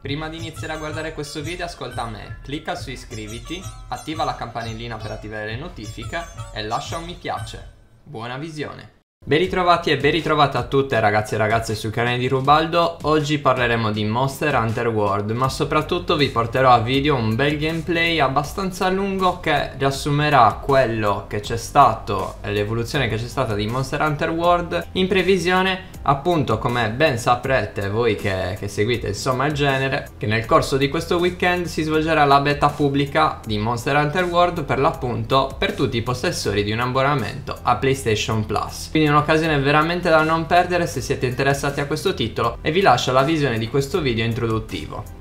Prima di iniziare a guardare questo video ascolta me, clicca su iscriviti, attiva la campanellina per attivare le notifiche e lascia un mi piace. Buona visione! Ben ritrovati e ben ritrovate a tutte ragazzi e ragazze sul canale di Rubaldo. Oggi parleremo di Monster Hunter World, ma soprattutto vi porterò a video un bel gameplay abbastanza lungo che riassumerà quello che c'è stato e l'evoluzione che c'è stata di Monster Hunter World in previsione, appunto, come ben saprete voi che seguite insomma il genere, che nel corso di questo weekend si svolgerà la beta pubblica di Monster Hunter World, per l'appunto per tutti i possessori di un abbonamento a PlayStation Plus. Quindi un'occasione veramente da non perdere se siete interessati a questo titolo, e vi lascio la visione di questo video introduttivo.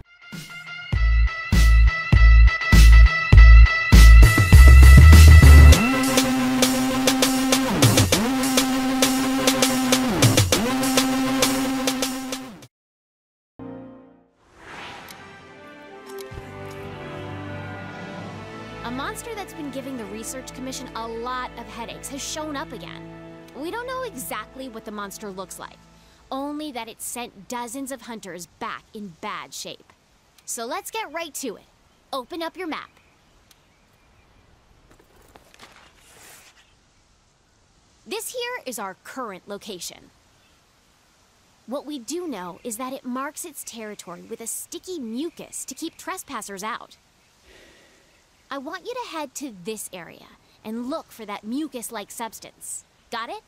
A monster that's been giving the Research Commission a lot of headaches has shown up again. We don't know exactly what the monster looks like, only that it sent dozens of hunters back in bad shape. So let's get right to it. Open up your map. This here is our current location. What we do know is that it marks its territory with a sticky mucus to keep trespassers out. I want you to head to this area and look for that mucus-like substance. Got it?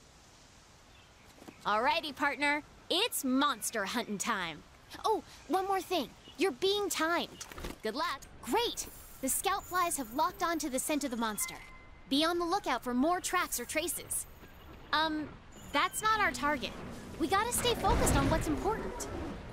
Alrighty, partner. It's monster hunting time. Oh, one more thing. You're being timed. Good luck. Great! The scout flies have locked onto the scent of the monster. Be on the lookout for more tracks or traces. That's not our target. We gotta stay focused on what's important.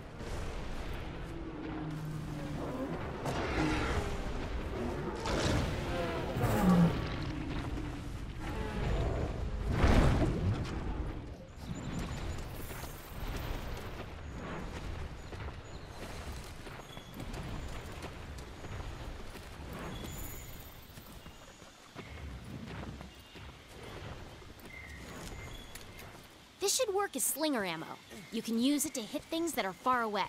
This should work as slinger ammo. You can use it to hit things that are far away.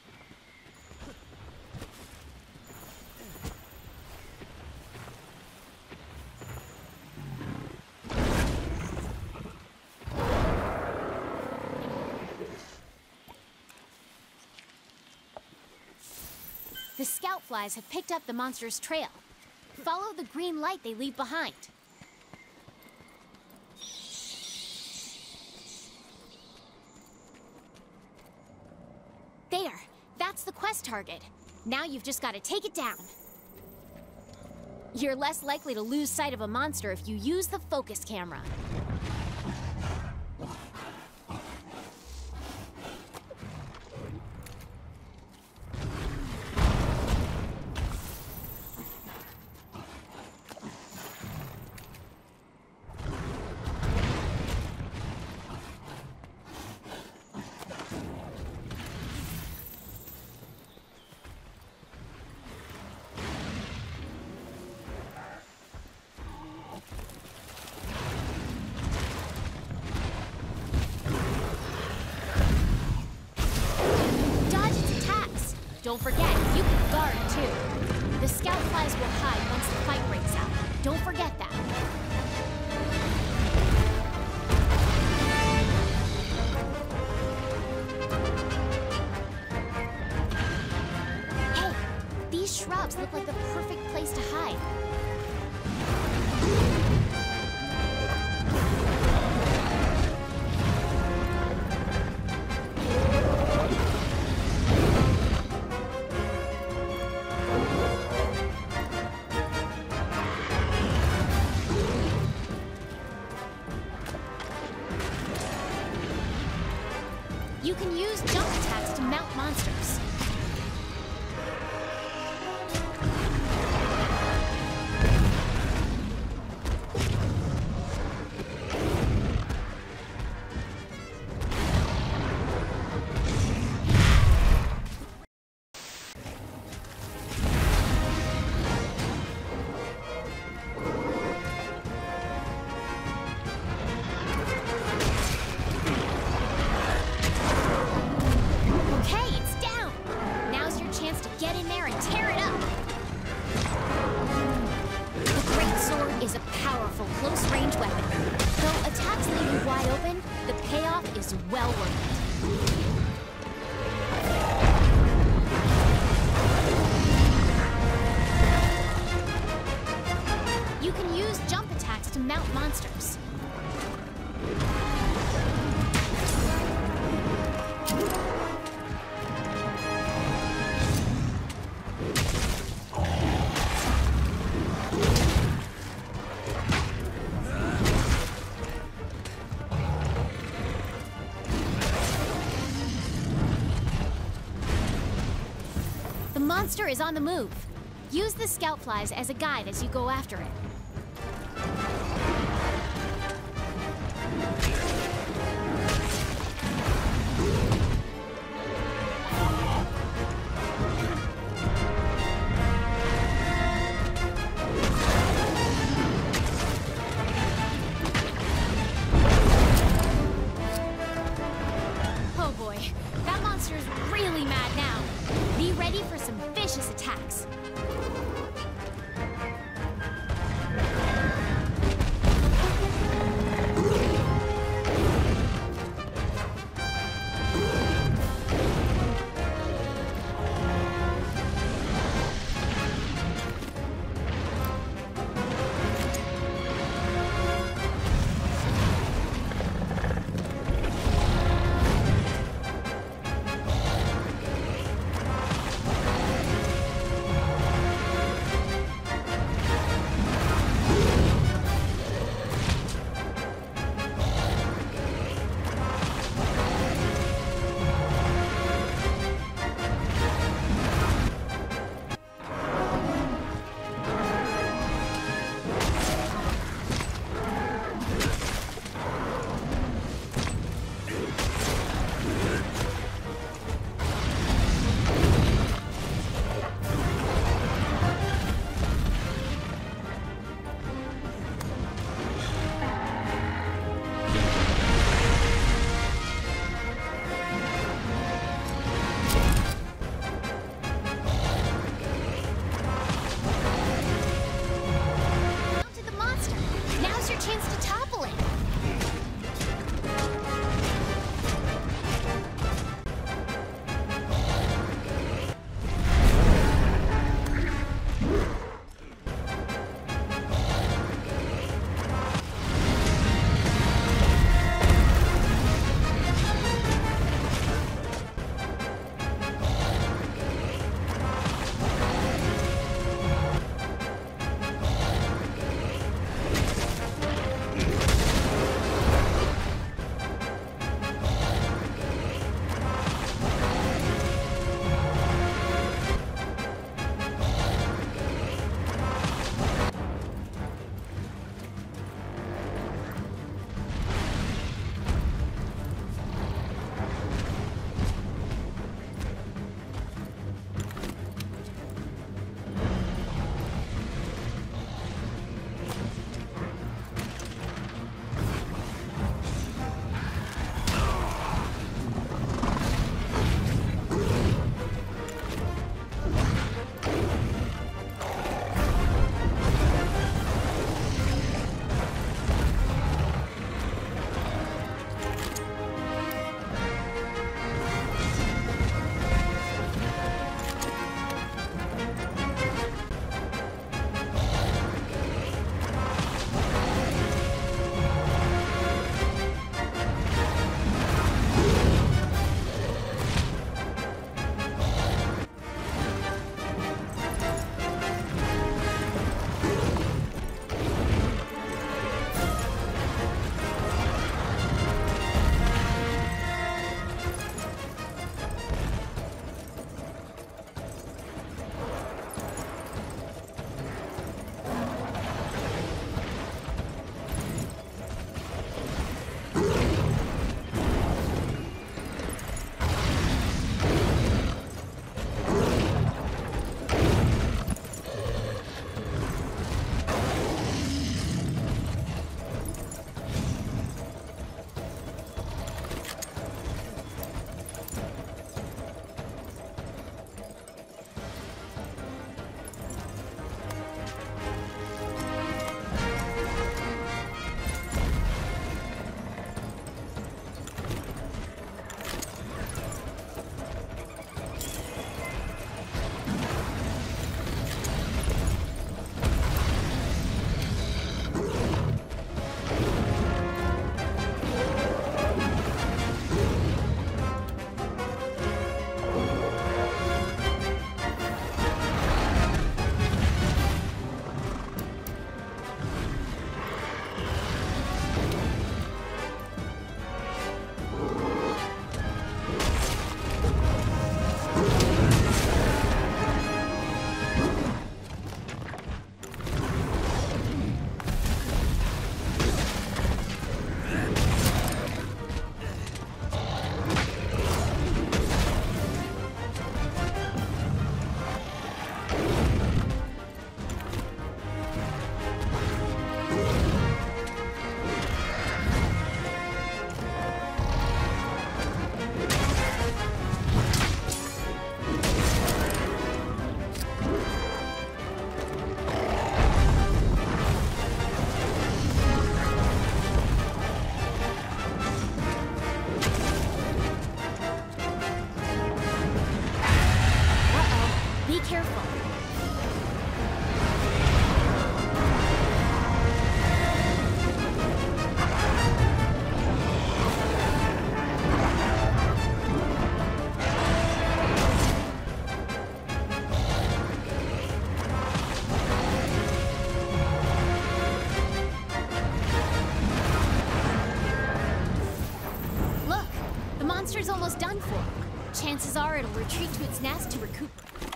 The scout flies have picked up the monster's trail. Follow the green light they leave behind. There, that's the quest target. Now you've just got to take it down. You're less likely to lose sight of a monster if you use the focus camera. Don't forget, you can guard too. The scout flies will hide once the fight breaks out. Don't forget that. Hey, these shrubs look like the perfect place to hide. You can use jump attacks to mount monsters. Get in there and tear it up! The Great Sword is a powerful, close-range weapon. Though attacks leave you wide open, the payoff is well worth it. You can use jump attacks to mount monsters. The monster is on the move. Use the scout flies as a guide as you go after it. Oh boy, that monster's really mad now. Be ready for some vicious attacks. careful. Look, the monster's almost done for. Chances are it'll retreat to its nest to recuperate.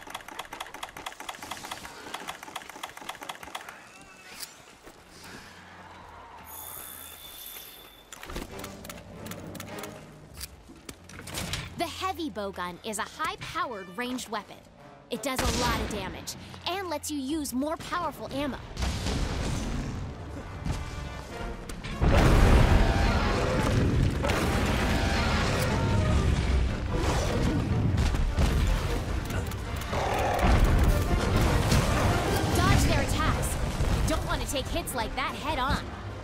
The heavy bowgun is a high-powered ranged weapon. It does a lot of damage and lets you use more powerful ammo. Dodge their attacks. You don't want to take hits like that head on.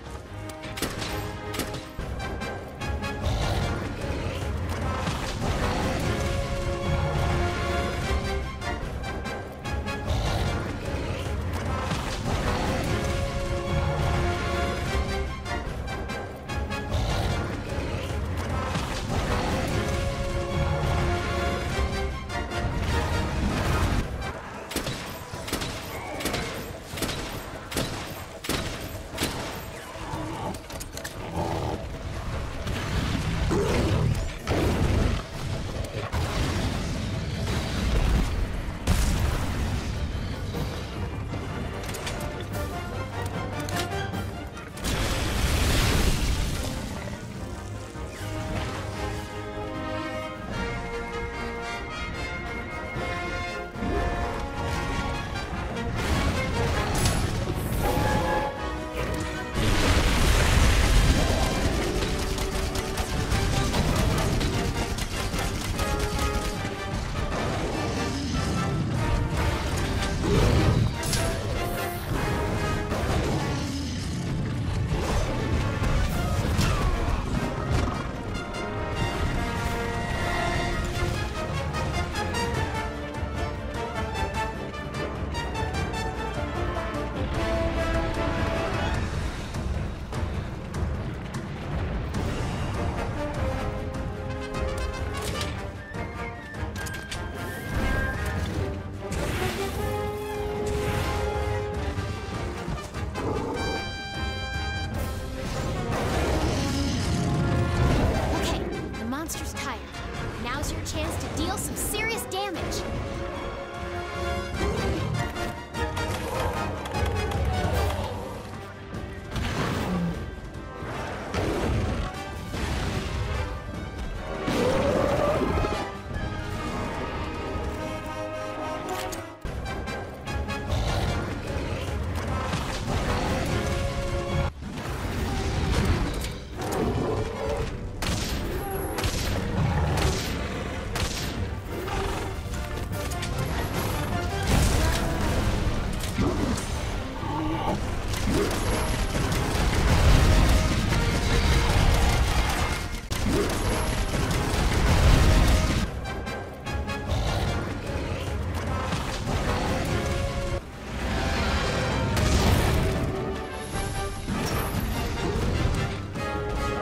Chance to deal some serious damage.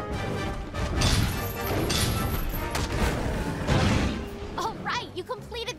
You completed